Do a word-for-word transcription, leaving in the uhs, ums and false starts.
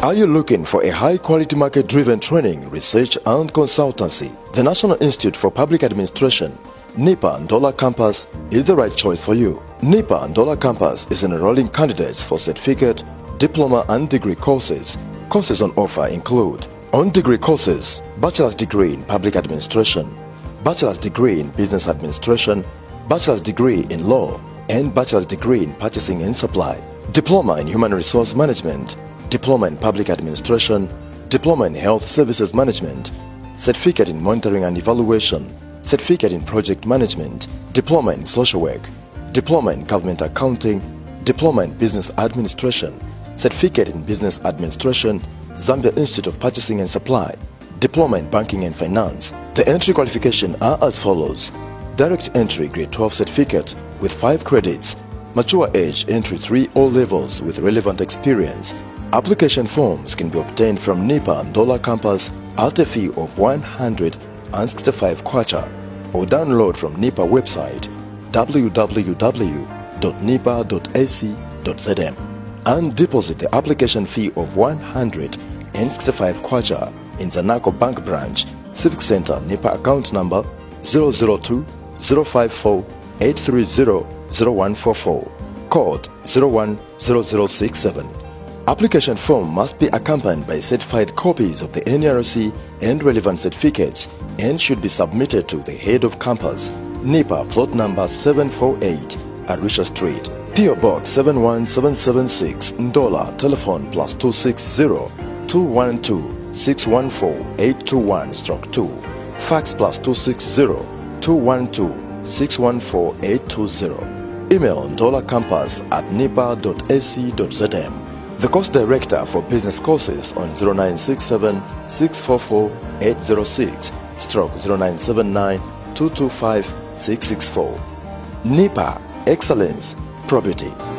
Are you looking for a high-quality market-driven training, research and consultancy? The National Institute for Public Administration, NIPA Ndola Campus, is the right choice for you. NIPA Ndola Campus is enrolling candidates for certificate, diploma and degree courses. Courses on offer include on-degree courses, bachelor's degree in public administration, bachelor's degree in business administration, bachelor's degree in law, and bachelor's degree in purchasing and supply, diploma in human resource management, diploma in public administration, diploma in health services management, certificate in monitoring and evaluation, certificate in project management, diploma in social work, diploma in government accounting, diploma in business administration, certificate in business administration, Zambia Institute of Purchasing and Supply, diploma in banking and finance. The entry qualification are as follows: direct entry grade twelve certificate with five credits, mature age entry three O levels with relevant experience. Application forms can be obtained from NIPA Ndola Campus at a fee of one hundred sixty-five kwacha, or download from NIPA website w w w dot nipa dot a c dot z m and deposit the application fee of one hundred sixty-five kwacha in Zanaco Bank Branch, Civic Center, NIPA account number zero zero two zero five four eight three zero zero one four four, code zero one zero zero six seven. Application form must be accompanied by certified copies of the N R C and relevant certificates and should be submitted to the head of campus, NIPA plot number seven four eight, Arusha Street, P O Box seven one seven seven six, Ndola, telephone plus two six zero two one two six one four eight two one stroke two, fax plus two six zero two one two six one four eight two zero, email ndolacampus at nipa dot a c dot z m. The course director for business courses on zero nine six seven six four four eight zero six stroke zero nine seven nine two two five six six four. NIPA, excellence, probity.